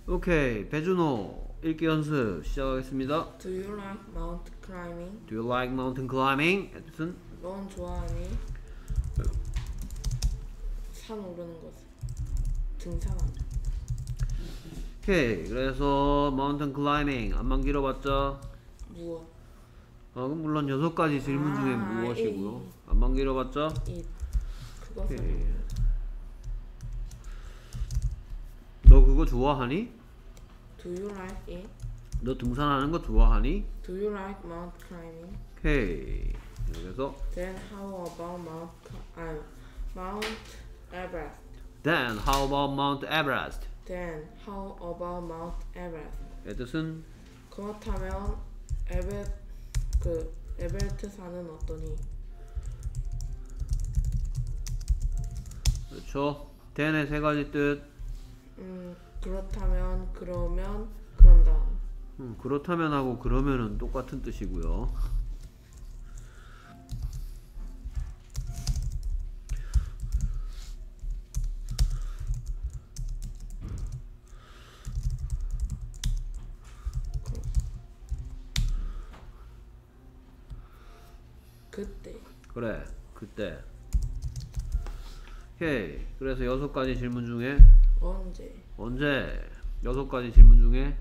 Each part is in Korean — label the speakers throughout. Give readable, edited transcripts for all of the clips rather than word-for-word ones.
Speaker 1: 오케이, 배준호 읽기 연습 시작하겠습니다.
Speaker 2: Do you like mountain climbing?
Speaker 1: Do you like mountain climbing? 뜻은
Speaker 2: 넌 좋아하니? 산 오르는 것, 등산하는.
Speaker 1: 오케이, 그래서 mountain climbing 안만 길어봤자
Speaker 2: 무엇?
Speaker 1: 그럼 물론 6가지 질문 중에
Speaker 2: 아,
Speaker 1: 무엇이고요. 안만 길어봤자
Speaker 2: 그것은
Speaker 1: 오케이. 너 그거 좋아하니?
Speaker 2: Do you like it?
Speaker 1: 너 등산하는 거 좋아하니?
Speaker 2: Do you like mountain climbing?
Speaker 1: 오케이, 그래서
Speaker 2: Then how about Mount Everest?
Speaker 1: Then how about Mount Everest?
Speaker 2: Then how about Mount Everest?
Speaker 1: 의 뜻은
Speaker 2: 그렇다면 에베레스트 산은 어떠니?
Speaker 1: 그렇죠. then의 3가지 뜻.
Speaker 2: 그렇다면, 그러면, 그런다.
Speaker 1: 그렇다면 하고 그러면은 똑같은 뜻이고요.
Speaker 2: 그때.
Speaker 1: 그래, 그때. 오케이. 그래서 6가지 질문 중에 언제 6가지 질문 중에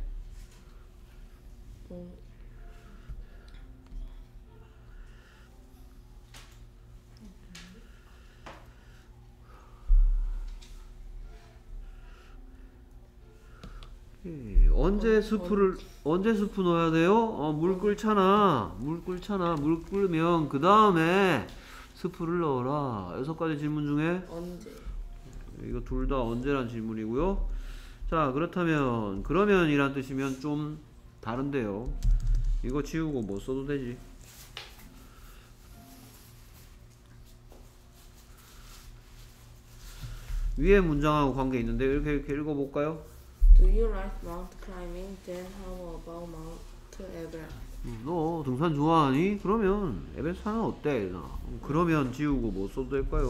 Speaker 1: 언제 스프 넣어야 돼요? 물 끓잖아. 물 끓으면 그 다음에 스프를 넣어라. 6가지 질문 중에
Speaker 2: 언제?
Speaker 1: 이거 둘 다 언제란 질문이고요. 자, 그렇다면 그러면이란 뜻이면 좀 다른데요. 이거 지우고 뭐 써도 되지. 위에 문장하고 관계 있는데 이렇게 읽어볼까요?
Speaker 2: Do you like mountain climbing? Then how about Mount Everest?
Speaker 1: 너 등산 좋아하니? 그러면 에베레스트는 어때? 그러면 지우고 뭐 써도 될까요?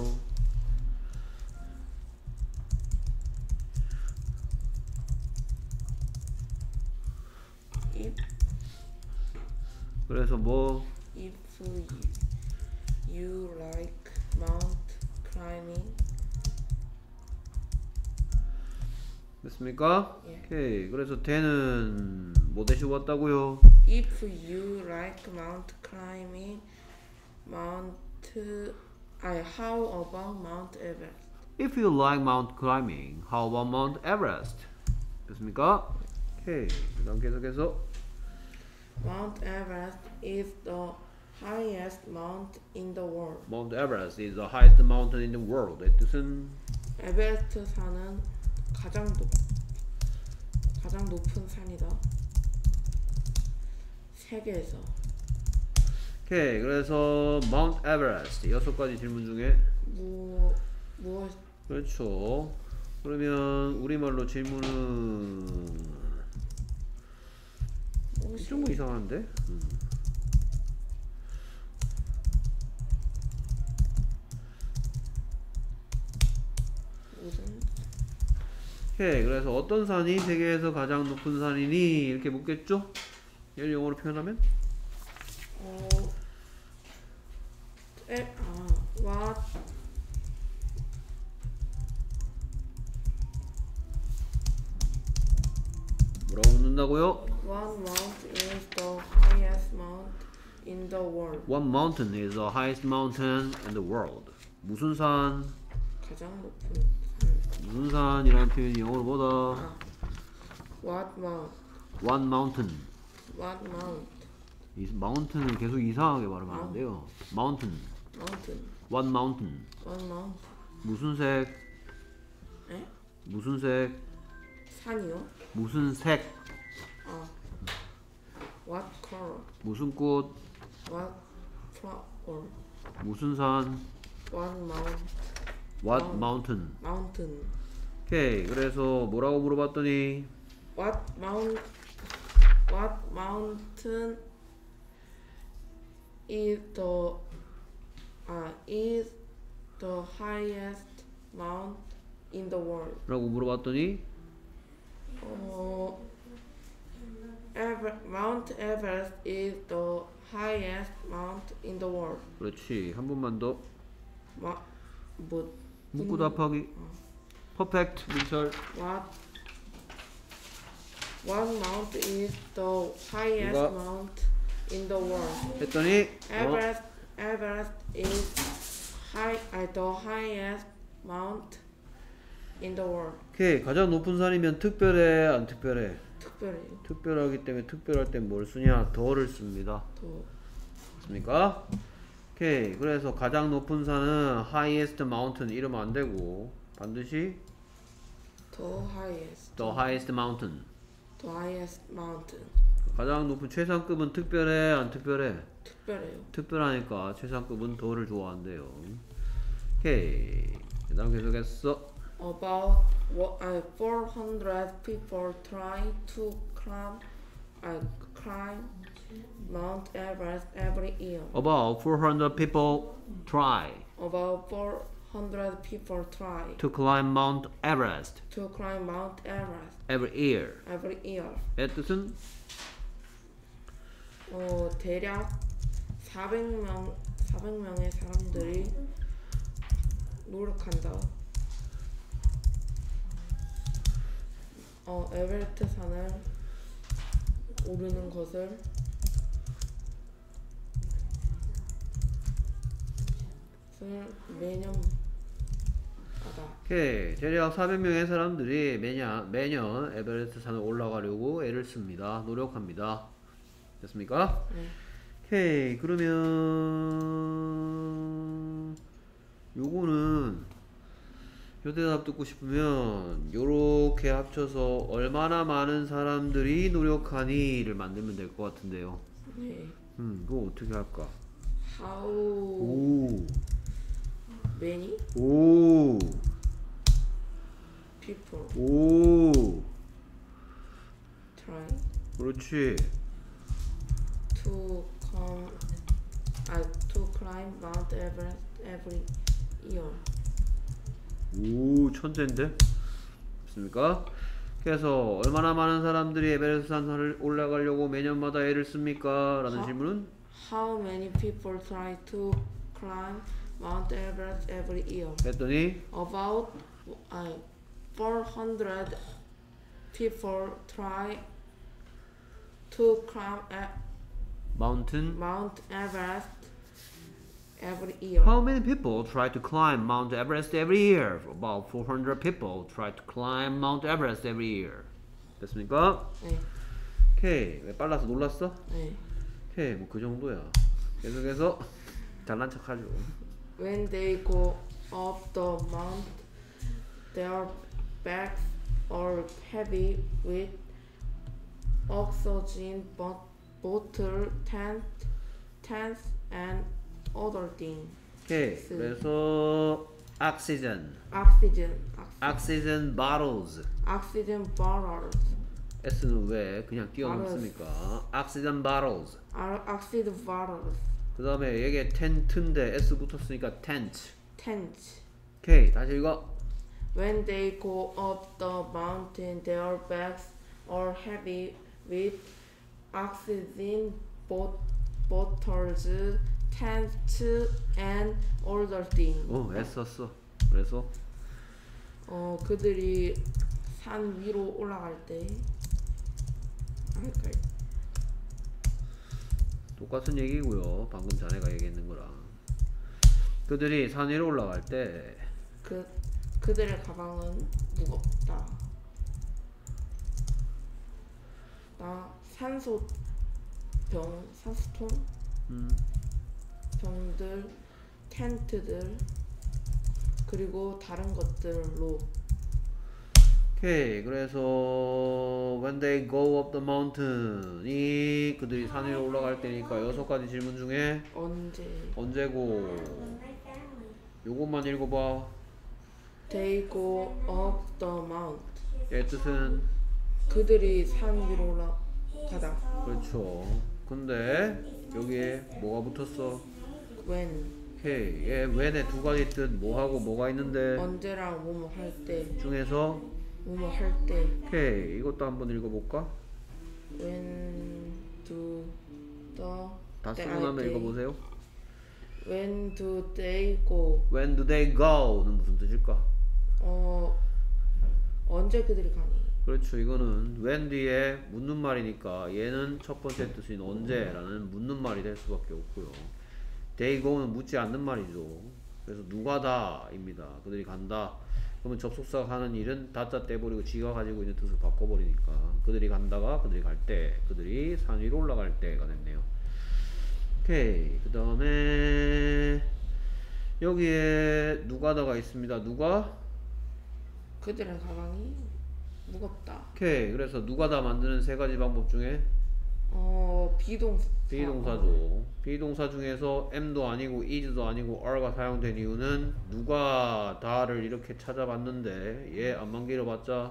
Speaker 1: 그래서 뭐
Speaker 2: If you like mountain climbing,
Speaker 1: 됐습니까?
Speaker 2: 예.
Speaker 1: 오케이. 그래서 then은 뭐 대신 왔다고요?
Speaker 2: if you like mountain climbing, how about Mount Everest?
Speaker 1: If you like mountain climbing, how about Mount Everest? 됐습니까? 오케이. 그다음 계속해서
Speaker 2: Mount Everest is the highest mountain in the world.
Speaker 1: Mount Everest is the highest mountain in the world. 의 뜻은
Speaker 2: 에베레스트 산은 가장 높은 산이다. 세계에서.
Speaker 1: 오케이. 그래서 Mount Everest 6가지 질문 중에
Speaker 2: 무엇?
Speaker 1: 그렇죠. 그러면 우리말로 질문은 좀 이상한데?
Speaker 2: 무슨?
Speaker 1: 오케이. 그래서 어떤 산이 세계에서 가장 높은 산이니? 이렇게 묻겠죠? 얘를 영어로 표현하면?
Speaker 2: What?
Speaker 1: 뭐라고 묻는다고요?
Speaker 2: What mountain is the highest mountain in the world?
Speaker 1: What mountain is the highest mountain in the world? 무슨 산?
Speaker 2: 가장 높은 산.
Speaker 1: 무슨 산이라는 표현이 영어로 뭐다?
Speaker 2: What mountain?
Speaker 1: One mountain.
Speaker 2: What mountain?
Speaker 1: 이 mountain을 계속 이상하게 발음하면 안 돼요. Mountain.
Speaker 2: Mountain.
Speaker 1: One mountain.
Speaker 2: What mountain?
Speaker 1: 무슨 색?
Speaker 2: 에?
Speaker 1: 무슨 색?
Speaker 2: 산이요?
Speaker 1: 무슨 색?
Speaker 2: What color?
Speaker 1: 무슨 꽃?
Speaker 2: What flower?
Speaker 1: 무슨 산?
Speaker 2: What mountain?
Speaker 1: What mountain?
Speaker 2: Mountain.
Speaker 1: 오케이. 그래서 뭐라고 물어봤더니
Speaker 2: What mountain is the highest mountain in the world?
Speaker 1: 라고 물어봤더니
Speaker 2: Mount Everest is the highest mount in the world.
Speaker 1: 그렇지. 한 번만 더.
Speaker 2: 뭐
Speaker 1: 묻고 답하기. 퍼펙트. 민철.
Speaker 2: What mount is the highest
Speaker 1: 누가?
Speaker 2: mount in the world?
Speaker 1: 했더니
Speaker 2: Everest is the highest mount in the world.
Speaker 1: 오케이. 가장 높은 산이면 특별해, 안 특별해?
Speaker 2: 특별해요.
Speaker 1: 특별하기 때문에 특별할 땐 뭘 쓰냐? 더를 씁니다.
Speaker 2: 더
Speaker 1: 맞습니까? 오케이. 그래서 가장 높은 산은 highest mountain 이러면 안 되고 반드시
Speaker 2: the highest.
Speaker 1: the highest mountain.
Speaker 2: The highest mountain.
Speaker 1: 가장 높은 최상급은 특별해, 안 특별해?
Speaker 2: 특별해요.
Speaker 1: 특별하니까 최상급은 더를 좋아한대요. 오케이. 그다음 계속했어.
Speaker 2: About 400 people try to climb Mount Everest every year.
Speaker 1: About 400 people try
Speaker 2: About 400 people try
Speaker 1: to climb Mount Everest
Speaker 2: to climb Mount Everest
Speaker 1: every year.
Speaker 2: every year.
Speaker 1: 의 뜻은
Speaker 2: 대략 400명의 사람들이 노력한다. 에베레스트 산을 오르는 것을 매년 하다.
Speaker 1: 오케이. 대략 400명의 사람들이 매년 에베레스트 산을 올라가려고 애를 씁니다. 노력합니다. 됐습니까?
Speaker 2: 네.
Speaker 1: 오케이. 그러면 요거는 요 대답 듣고 싶으면 요렇게 합쳐서 얼마나 많은 사람들이 노력하니를 만들면 될 것 같은데요.
Speaker 2: 네.
Speaker 1: 그거 어떻게 할까?
Speaker 2: How
Speaker 1: 오.
Speaker 2: many
Speaker 1: 오.
Speaker 2: people
Speaker 1: 오.
Speaker 2: try
Speaker 1: 그렇지.
Speaker 2: to climb Mount Everest every year.
Speaker 1: 오, 천재인데? 맞습니까? 그래서 얼마나 많은 사람들이 에베레스트 산을 올라가려고 매년마다 애를 씁니까? 라는 질문은
Speaker 2: How many people try to climb Mount Everest every year?
Speaker 1: 했더니
Speaker 2: About 400 people try to climb
Speaker 1: mountain.
Speaker 2: Mount Everest every year.
Speaker 1: How many people try to climb Mount Everest every year? About 400 people try to climb Mount Everest every year. 됐습니까?
Speaker 2: 네,
Speaker 1: 오케이. 왜 빨라서 놀랐어?
Speaker 2: 네.
Speaker 1: 오케이. 뭐 그 정도야. 계속해서 잘난 척하죠.
Speaker 2: When they go up the mount, their bags are heavy with oxygen bottle, tents, and other things.
Speaker 1: 오케이. 그래서 oxygen bottles.
Speaker 2: Oxygen bottles.
Speaker 1: S는 왜 그냥 띄워놓습니까? oxygen bottles.
Speaker 2: Oxygen bottles.
Speaker 1: 그 다음에 이게 텐트인데 S 붙었으니까 tent.
Speaker 2: Tents.
Speaker 1: 오케이. 다시 읽어.
Speaker 2: When they go up the mountain, their bags are heavy with oxygen bottles, tents, and other things.
Speaker 1: S 썼어. 그래서
Speaker 2: 그들이 산 위로 올라갈 때
Speaker 1: 똑같은 얘기고요. 방금 자네가 얘기했는 거랑. 그들이 산 위로 올라갈 때
Speaker 2: 그들의 가방은 무겁다. 산소통, 병들, 텐트들, 그리고 다른 것들로.
Speaker 1: 오케이. 그래서 when they go up the mountain 이 그들이 산 위로 올라갈 때니까 6가지 질문 중에 언제고 요것만 읽어봐.
Speaker 2: They go up the mount.
Speaker 1: 얘 뜻은
Speaker 2: 그들이 산 위로 올라가다.
Speaker 1: 그렇죠. 근데 여기에 뭐가 붙었어?
Speaker 2: When.
Speaker 1: 오케이. 얘 when에 2가지 뜻 뭐하고 뭐가 있는데
Speaker 2: 언제랑 뭐뭐 할 때.
Speaker 1: 중에서
Speaker 2: 뭐뭐 할 때.
Speaker 1: 오케이. 이것도 한번 읽어볼까?
Speaker 2: When do the
Speaker 1: 다 쓰고 나면 읽어보세요.
Speaker 2: When do they go?
Speaker 1: When do they go는 무슨 뜻일까?
Speaker 2: 언제 그들이 가니?
Speaker 1: 그렇죠. 이거는 when 뒤에 묻는 말이니까 얘는 첫 번째 뜻인 언제라는 묻는 말이 될 수밖에 없고요. they go는 묻지 않는 말이죠. 그래서 누가 다입니다. 그들이 간다. 그러면 접속사가 하는 일은 다자 떼버리고 지가 가지고 있는 뜻을 바꿔버리니까 그들이 간다가 그들이 갈 때, 그들이 산 위로 올라갈 때가 됐네요. 오케이. 그 다음에 여기에 누가다가 있습니다. 누가?
Speaker 2: 그들의 가방이 무겁다.
Speaker 1: 오케이. 그래서 누가다 만드는 세 가지 방법 중에 비동사죠. 비동사 중에서 am도 아니고 is도 아니고 are가 사용된 이유는 누가 다를 이렇게 찾아봤는데 얘 안만 길어봤자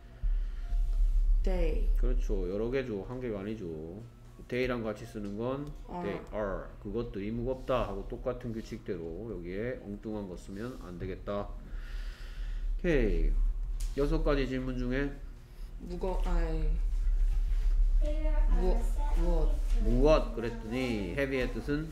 Speaker 2: they.
Speaker 1: 그렇죠. 여러 개죠. 한 개가 아니죠. they랑 같이 쓰는 건 they are. 그것들이 무겁다 하고 똑같은 규칙대로 여기에 엉뚱한 거 쓰면 안 되겠다. 오케이. 6가지 질문 중에 무엇 그랬더니 heavy의 뜻은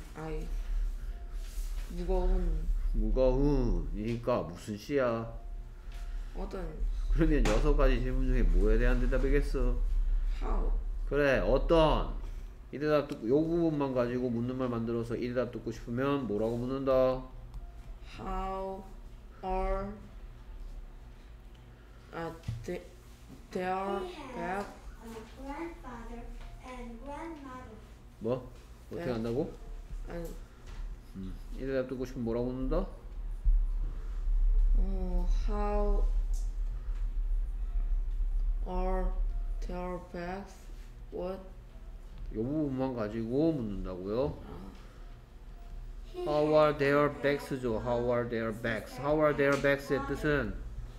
Speaker 1: 무거운이니까 무슨 시야?
Speaker 2: 어떤.
Speaker 1: 그러면 6가지 질문 중에 뭐에 대한 대답이겠어?
Speaker 2: how.
Speaker 1: 그래, 어떤. 이 대답 듣고 요 부분만 가지고 묻는 말 만들어서 이 대답 듣고 싶으면 뭐라고 묻는다?
Speaker 2: How are their back?
Speaker 3: Grandfather and grandmother.
Speaker 1: 뭐? 어떻게
Speaker 2: 네.
Speaker 1: 한다고?
Speaker 2: 아니,
Speaker 1: 이 대답 듣고 싶으면 뭐라고 묻는다?
Speaker 2: how are their backs? What?
Speaker 1: 요 부분만 가지고 묻는다고요? How are their backs죠. How are their backs? How are their backs의 뜻은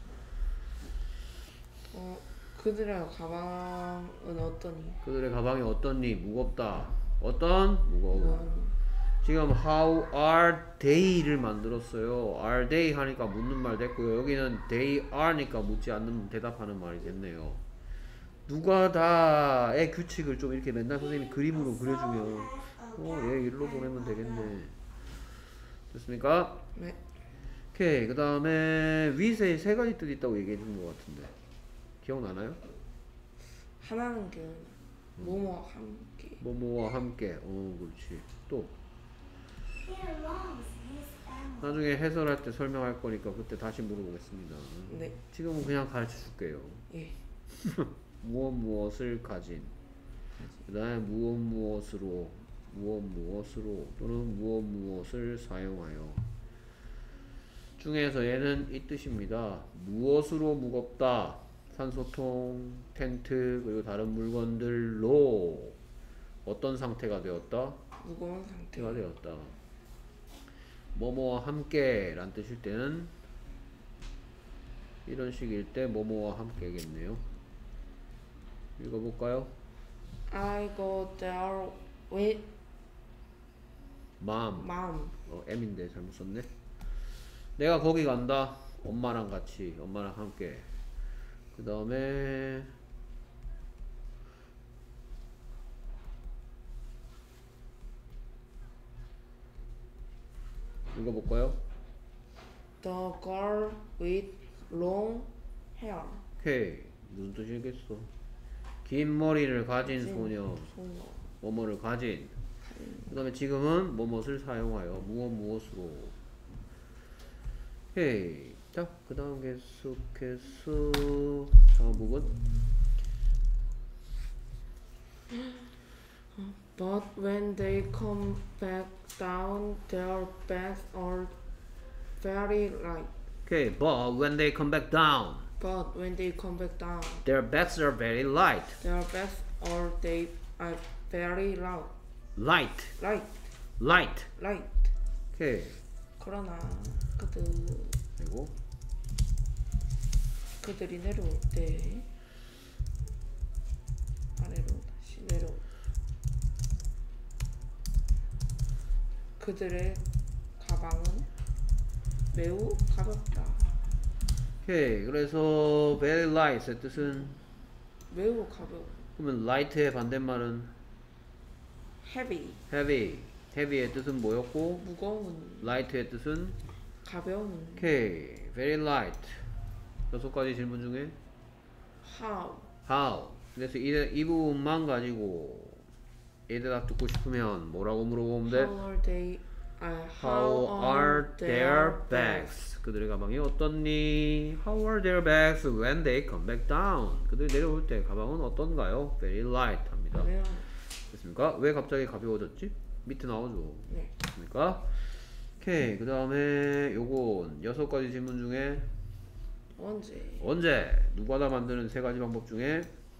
Speaker 2: 그들의 가방은 어떠니?
Speaker 1: 그들의 가방이 어떻니? 무겁다. 어떤? 무거운. 지금 how are they를 만들었어요. are they 하니까 묻는 말 됐고요. 여기는 they are니까 묻지 않는 대답하는 말이 됐네요. 누가 다의 규칙을 좀 이렇게 맨날 선생님이 그림으로 그려주면 얘 일로 보내면 되겠네. 됐습니까?
Speaker 2: 네.
Speaker 1: 오케이. 그 다음에 위세 3가지 뜻이 있다고 얘기해 준 것 같은데 기억나나요?
Speaker 2: 하나는 뭐뭐와 함께.
Speaker 1: 뭐뭐와 함께. 그렇지. 또
Speaker 3: He belongs his family.
Speaker 1: 나중에 해설할 때 설명할 거니까 그때 다시 물어보겠습니다.
Speaker 2: 네.
Speaker 1: 지금은 그냥 가르쳐 줄게요.
Speaker 2: 예.
Speaker 1: 무엇을 가진, 그 다음에 무엇으로 또는 무엇을 사용하여 중에서 얘는 이 뜻입니다. 무엇으로 무겁다. 산소통, 텐트, 그리고 다른 물건들로 어떤 상태가 되었다?
Speaker 2: 무거운 상태가
Speaker 1: 되었다. 뭐뭐와 함께 란 뜻일 때는 이런 식일 때 뭐뭐와 함께겠네요. 읽어볼까요?
Speaker 2: I go there with
Speaker 1: mom.
Speaker 2: mom.
Speaker 1: M인데 잘못 썼네. 내가 거기 간다. 엄마랑 같이, 엄마랑 함께. 그 다음에 읽어볼까요?
Speaker 2: The girl with long hair.
Speaker 1: 오케이. 무슨 뜻이겠어? 긴 머리를 가진 소녀. 뭐뭐를 가진. 그 다음에 지금은 뭐뭇을 사용하여 무엇으로. 오케이. 자, 그 다음 계속해서 다음 부분.
Speaker 2: But when they come back down, their backs are very light.
Speaker 1: Okay, but when they come back down,
Speaker 2: But when they come back down,
Speaker 1: their backs are very light.
Speaker 2: their backs are very loud.
Speaker 1: Light.
Speaker 2: Light.
Speaker 1: Light.
Speaker 2: Light.
Speaker 1: 오케이.
Speaker 2: 그러나
Speaker 1: 그리고
Speaker 2: 그들이 내려올 때 아래로 다시 내려올 그들의 가방은 매우 가볍다.
Speaker 1: 오케이. 그래서 very light의 뜻은
Speaker 2: 매우 가벼워.
Speaker 1: 그러면 light의 반대말은
Speaker 2: heavy.
Speaker 1: heavy. heavy의 뜻은 뭐였고?
Speaker 2: 무거운.
Speaker 1: light의 뜻은?
Speaker 2: 가벼운.
Speaker 1: 오케이. very light. 6가지 질문 중에
Speaker 2: how.
Speaker 1: how. 그래서 이 부분만 가지고 얘 대답 듣고 싶으면 뭐라고 물어보면 돼?
Speaker 2: how are their bags?
Speaker 1: 그들의 가방이 어떻니? How are their bags when they come back down? 그들이 내려올 때 가방은 어떤가요? Very light 합니다.
Speaker 2: 네.
Speaker 1: 됐습니까? 왜 갑자기 가벼워졌지? 밑에 나오죠.
Speaker 2: 네.
Speaker 1: 됐습니까? 오케이. 그 다음에 요건 6가지 질문 중에 언제? 누가다 만드는 3가지 방법 중에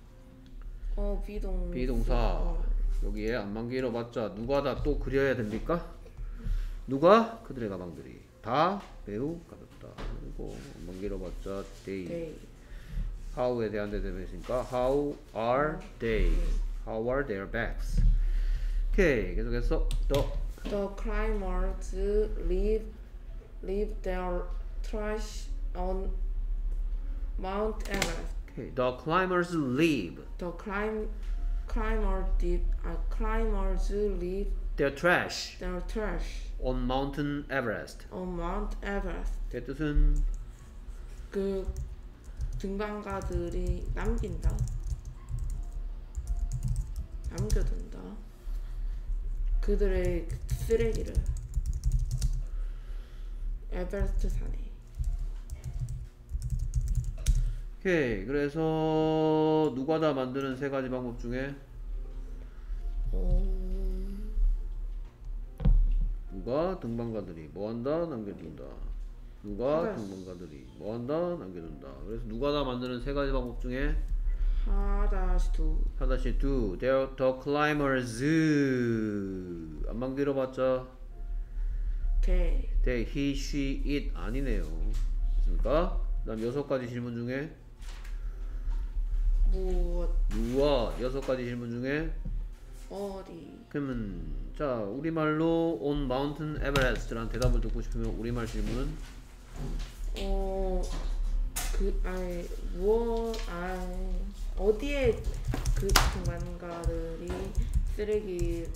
Speaker 1: 비동사. 여기에 안만 길어봤자 누가다 또 그려야 됩니까? 누가? 그들의 가방들이 다 매우 가볍다. 그리고 안만 길어봤자 they. how에 대한 대답이니까 how are they? How are their bags? 오케이. 계속해서
Speaker 2: The climbers leave their trash on Mount Everest.
Speaker 1: Okay. The climbers leave
Speaker 2: The climbers leave
Speaker 1: their trash
Speaker 2: their trash
Speaker 1: on Mountain Everest.
Speaker 2: on Mount Everest.
Speaker 1: 그 뜻은
Speaker 2: 그 등반가들이 남겨둔다. 그들의 쓰레기를 에베레스트 산에.
Speaker 1: 오케이. 그래서 누가다 만드는 3가지 방법 중에 누가 등반가들이 뭐한다? 남겨둔다. 누가 등반가들이 뭐한다? 남겨둔다. 그래서 누가다 만드는 3가지 방법 중에 하다시 do. The climbers 안만 길어봤자 they, he, she, it 아니네요. 됐습니까? 그 다음 6가지 질문 중에 무엇 6가지 질문 중에
Speaker 2: 어디.
Speaker 1: 그러면 자 우리말로 on mountain Everest란 대답을 듣고 싶으면 우리말 질문은
Speaker 2: 어디에 그 등반가들이 쓰레기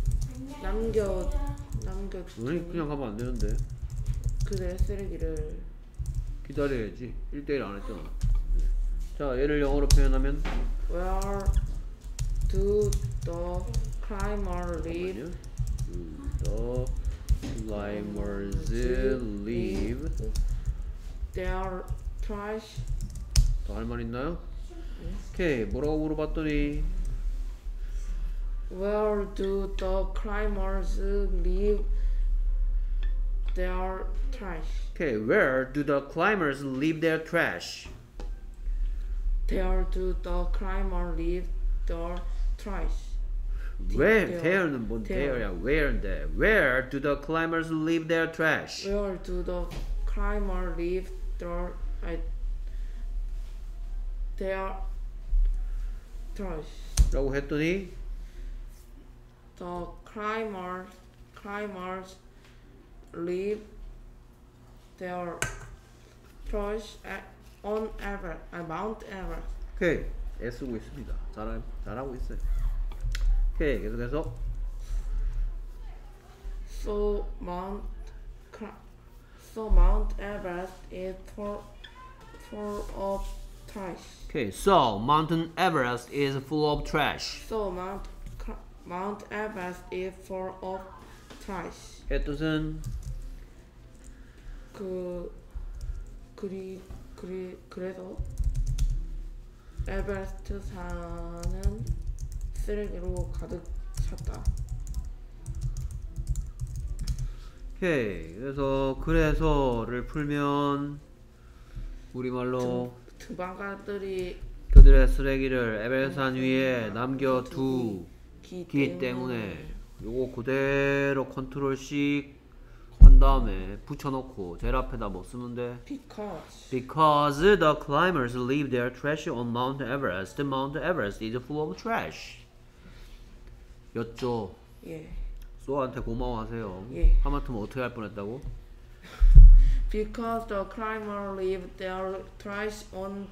Speaker 1: 우리 그냥 가면 안 되는데
Speaker 2: 그들의 쓰레기를
Speaker 1: 기다려야지. 1대1 안 했잖아. 자 얘를 영어로 표현하면
Speaker 2: Where do the climbers live?
Speaker 1: The climbers leave
Speaker 2: their trash.
Speaker 1: 더 할 말 있나요? 오케이. 뭐라고 물어봤더니
Speaker 2: Where do the climbers leave their trash?
Speaker 1: 오케이. Where do the climbers leave their trash?
Speaker 2: Where do the climbers leave their trash?
Speaker 1: Where? there는 뭔 there야? Where인데? Where do the climbers leave their trash?
Speaker 2: Where do the climbers leave their trash?
Speaker 1: 라고 했더니
Speaker 2: The climbers leave their trash on Mount Everest.
Speaker 1: 오케이. 애쓰고 있습니다. 잘하고 있어요. 오케이. 계속해서
Speaker 2: So Mount Everest is full of trash.
Speaker 1: 오케이. So Mountain Everest is full of trash.
Speaker 2: So Mount Everest is full of trash.
Speaker 1: 의 뜻은
Speaker 2: 그래서 에베레스트 산은 쓰레기로 가득 찼다.
Speaker 1: 오케이. 그래서를 풀면 우리말로
Speaker 2: 등반가들이
Speaker 1: 그들의 쓰레기를 에베레스트 산 위에 남겨두기 때문에 요거 그대로 컨트롤 C 한 다음에 붙여놓고 제일 앞에다 뭐 쓰면 돼? Because the climbers leave their trash on Mount Everest. Mount Everest is full of trash. 였죠?
Speaker 2: 예.
Speaker 1: 소한테 고마워하세요.
Speaker 2: 예.
Speaker 1: 하마터면 어떻게 할 뻔했다고?
Speaker 2: Because the climbers leave their trash on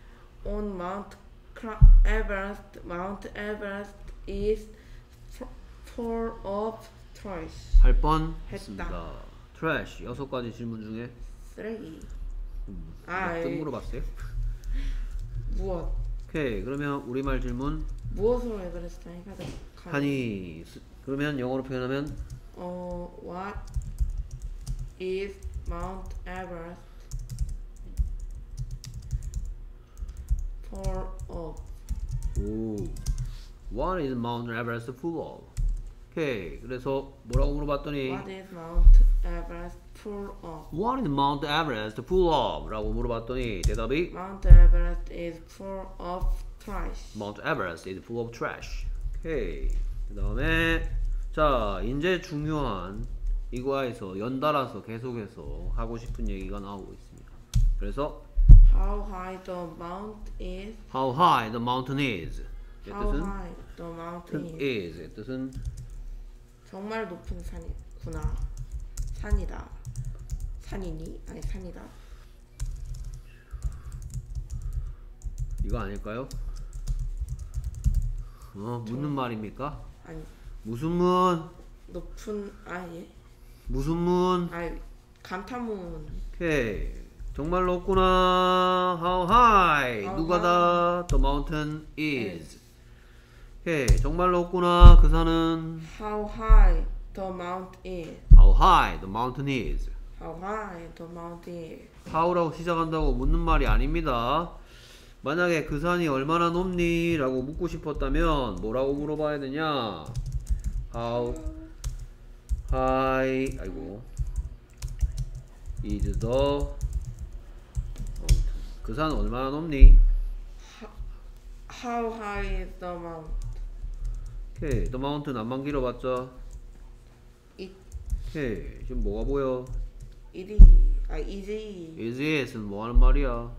Speaker 2: Mount Everest. Mount Everest is full of trash.
Speaker 1: 할 뻔
Speaker 2: 했다.
Speaker 1: 했습니다. trash 6가지 질문 중에
Speaker 2: 쓰레기.
Speaker 1: 몇 등 물어봤어요?
Speaker 2: 무엇?
Speaker 1: 오케이, 그러면 우리말 질문
Speaker 2: 무엇으로 에베레스트에
Speaker 1: 하니 그러면 영어로 표현하면
Speaker 2: What is Mount Everest full of?
Speaker 1: 오, What is Mount Everest full of? 오케이, 그래서 뭐라고 물어봤더니
Speaker 2: What is Mount Everest full of?
Speaker 1: What is Mount Everest full of? 라고 물어봤더니 대답이
Speaker 2: Mount Everest is full of trash.
Speaker 1: Mount Everest is full of trash. 오케이, 그 다음에 자 이제 중요한 이거에서 연달아서 계속해서 하고 싶은 얘기가 나오고 있습니다. 그래서
Speaker 2: How high the mount is?
Speaker 1: How high the mountain is? 의
Speaker 2: How
Speaker 1: 뜻은
Speaker 2: high the mountain is?
Speaker 1: is의 뜻은
Speaker 2: 정말 높은 산이구나. 산이다. 산이니? 아니 산이다.
Speaker 1: 이거 아닐까요? 묻는 말입니까?
Speaker 2: 아니
Speaker 1: 무슨 문?
Speaker 2: 높은 아예
Speaker 1: 무슨 문?
Speaker 2: 아니 감탄문.
Speaker 1: 오케이, 정말 높구나. How high?
Speaker 2: How
Speaker 1: 누가다? The mountain is. 오케이, 정말 높구나. 그 산은
Speaker 2: How high the mount is?
Speaker 1: How high the mountain is.
Speaker 2: How high the mount is?
Speaker 1: how라고 시작한다고 묻는 말이 아닙니다. 만약에 그 산이 얼마나 높니? 라고 묻고 싶었다면 뭐라고 물어봐야 되냐? How high is the 그 산 얼마나 높니?
Speaker 2: How high is the mount?
Speaker 1: 오케이, the mountain 안만 길어봤자
Speaker 2: It
Speaker 1: 오케이, 지금 뭐가 보여?
Speaker 2: easy.
Speaker 1: is it은 뭐 하는 말이야?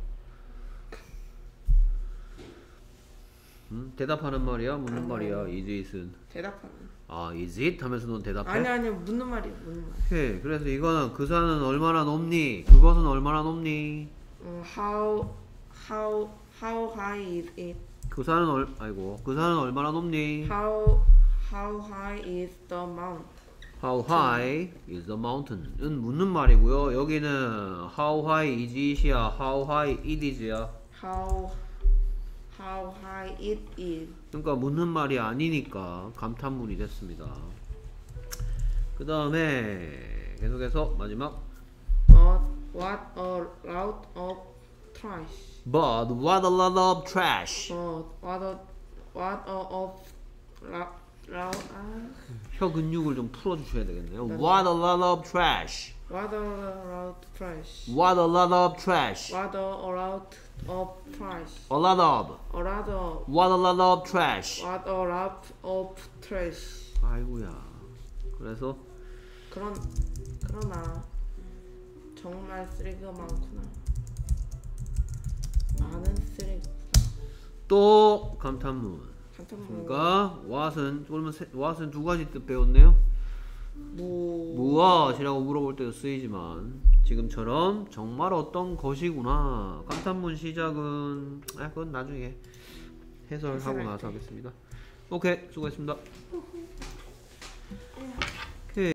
Speaker 1: 대답하는 말이야? 묻는 말이야? is it은
Speaker 2: 대답하는.
Speaker 1: is it? 하면서 넌 대답해?
Speaker 2: 아니 묻는 말이야 묻는 말.
Speaker 1: 오케이, 그래서 이거는 그 산은 얼마나 높니? 그것은 얼마나 높니?
Speaker 2: How high is it?
Speaker 1: 그 산은 그 산은 얼마나 높니?
Speaker 2: How high is the mount?
Speaker 1: How high is the mountain? 은 묻는 말이고요. 여기는 how high is it이야? How high it is야?
Speaker 2: How high it is?
Speaker 1: 그러니까 묻는 말이 아니니까 감탄문이 됐습니다. 그 다음에 계속해서 마지막
Speaker 2: What a lot of trash.
Speaker 1: But what a lot of trash.
Speaker 2: What a of
Speaker 1: 혀 근육을 좀 풀어주셔야 되겠네요. What a lot of trash.
Speaker 2: What a lot of trash.
Speaker 1: What a lot of trash.
Speaker 2: What a lot of trash.
Speaker 1: A lot of.
Speaker 2: A lot of.
Speaker 1: What a lot of trash.
Speaker 2: What a lot of trash.
Speaker 1: 아이고야. 그래서
Speaker 2: 그러나 정말 쓰레기가 많구나. 많은 쓰레기.
Speaker 1: 또 감탄문.
Speaker 2: 감탄문.
Speaker 1: 그러니까 what은 두 가지 뜻 배웠네요. 무엇이라고 물어볼 때도 쓰이지만 지금처럼 정말 어떤 것이구나. 감탄문 시작은 그건 나중에 해설하고 나서 하겠습니다. 오케이, 수고했습니다.